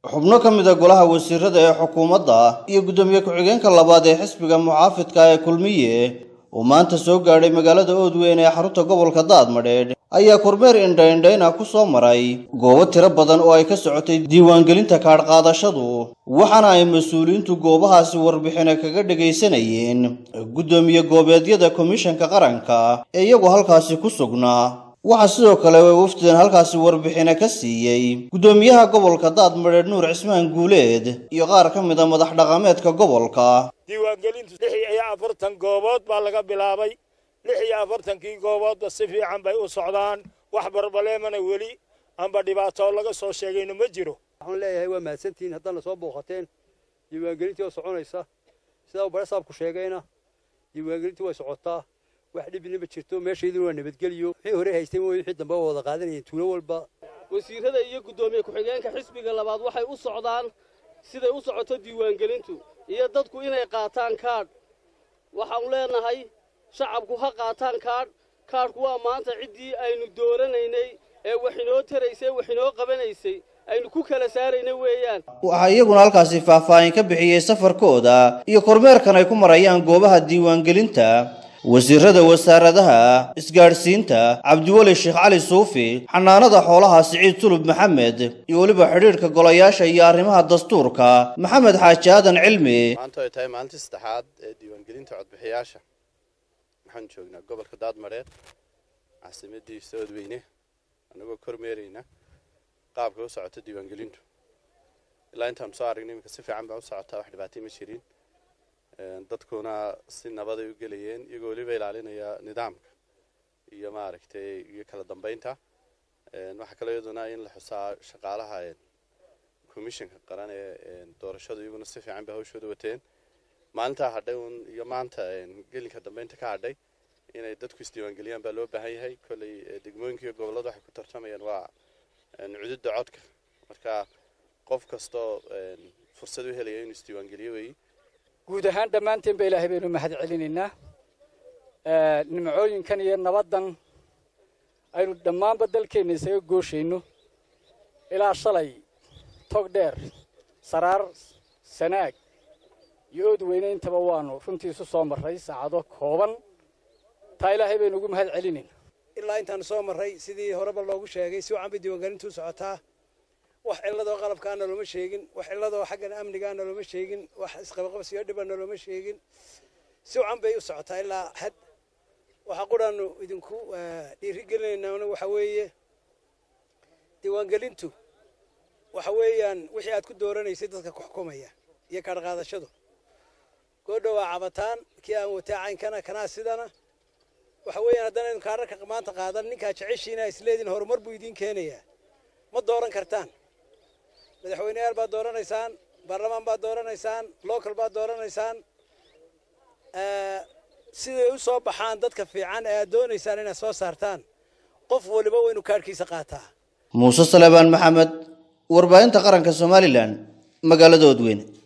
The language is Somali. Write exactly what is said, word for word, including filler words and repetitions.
xubno ka mid ah golaha wasiirada ee xukuumadda iyo gudoomiye ku-xigeenka labaad ee xisbiga mucaafidka ee kulmiye oo maanta soo gaadhay magaalada Oodweyn ee xarunta gobolka Daadmadheedh ayaa kormeer indha-indhayna ku soo maray goobo tiro badan oo ay ka socotay diiwaangelinta kaadh qaadashadu waxaana ay mas'uuliyiintu goobahaasi warbixin kaga dhageysanayeen gudoomiye goobeedyada komishanka qaranka ee iyagu halkaasi ku sugnaa. waxa sidoo kale way wafdidan halkaasi warbixin ka siiyay gudoomiyaha gobolka Daadmadheedh Nuur Cismaan Guuleed iyo qaar ka mid ah madax dhaqameedka gobolka. diiwaangelintu lix iyo afartan goobood baa laga bilaabay lix iyo afartan kii goobood si fiican bay u socdaan wax barbaleemana weli amba dhibaato laga soo sheegayno ma jiro. waxaan leeyahay waa mahadsantiin haddana soo booqateen diiwaangelintii oo soconaysa sida uu barasaabku sheegayna diiwaangelintii way socotaa wax dhibina ma jirto meesheedu waa nabadgeliyo wixii hore haystay wixii dambe wada qaadanayeen tuulo walba. wasiirada iyo gudoomiye ku-xigeenka xisbiga labaad waxay u socdaan siday u socoto diiwaangelintu iyo dadku inay qaataan kaadh. waxaan leenahay shacabku ha qaataan kaadh kaadhku waa maanta ciddii aynu dooranaynay ee wax inoo taraysay wax inoo qabanaysay aynu ku kala saaraynay weeyaan. waxa iyaguna halkaasi faahfaahin ka bixiyay safarkooda iyo kormeerkan ay ku marayaan goobaha diiwaangelinta wasiirada wasaaradaha isgaarsiinta Cabdiwali Sheekh Cali Suufi, xanaanada xoolaha Siciid Sulub Maxamed iyo waliba xiriirka golayaasha iyo arrimaha dastuurka Maxamed Xaaji Aadan Cilmi. maanta ay tahay maalintii saddexaad ee diiwaangelinta codbixiyaasha waxaan joognaa gobolka Daadmadheedh caasimaddiisa Oodweyne anagoo kormeerayna qaabka u socota diiwaangelintu ilaa intaan soo aragnay imika si fiican baa u socotaa wax dhibaato ma jirin dadkuna si nabad ay u galayeen iyagoo waliba ilaalinaya nidaamka iyo maaragtay iyo kala dambeynta waxa kale iyaduna in la xusaa shaqaalaha komishanka qaran ee doorashada iyaguna si fiican bay hawshooda wateen maalinta hadhay iyo maanta gelinka dambeynta ka hadhay inay dadku isdiiwaangeliyaan baa loo baahan yahay kolley degmooyinka iyo gobollada waxay ku tartamayaan waa cududda codka marka qof kastoo fursad u helaya inuu isdiiwaangeliyo weeye. guud ahaan dhammaanteen ba ilaahay baynu mahad celinaynaa nimcooyinkan iyo nabadan aynu dhammaanba dalkeena isaga gooshayno ilaa shalay tog dheer saraar sanaag iyo Oodweyne intaba waanu runtii isu soo maray saacado kooban taa ilaahay baynu ugu mahad celinaynaa. ilaa intaan soo maray sidii horeba loogu sheegay si wacan bay diiwaangelintu socotaa wax cilladoo qalabkaana looma sheegin wax cilladoo xaggan amnigaana looma sheegin wax isqabqabsiyo dhibana looma sheegin si wacan bay u socotaa ilaa had waxa quraanu idinku dhiirigelinaynaa waxa weeye diiwaangelintu waxa weeyaan wixii aad ku dooranaysay dadka ku xukumaya iyo kaadh qaadashadu goodho waa cabataan kii aan wataa caynkana kana sidana waxa weeyaan haddana in kaadhka maanta qaadan ninka jeceshiina isleedin horumar buu idin keenayaa ma dooran kartaan madaxweynayaal baad dooranaysaan baarlamaan baad dooranaysaan local baad dooranaysaan siday u soo baxaan dadka fiican ee aad doonaysaan inaad soo saartaan qof waliba waa inuu kaadhkiisa qaataa. Muuse Salebaan Maxamed warbaahinta qaranka Somaliland magaalada Oodweyn.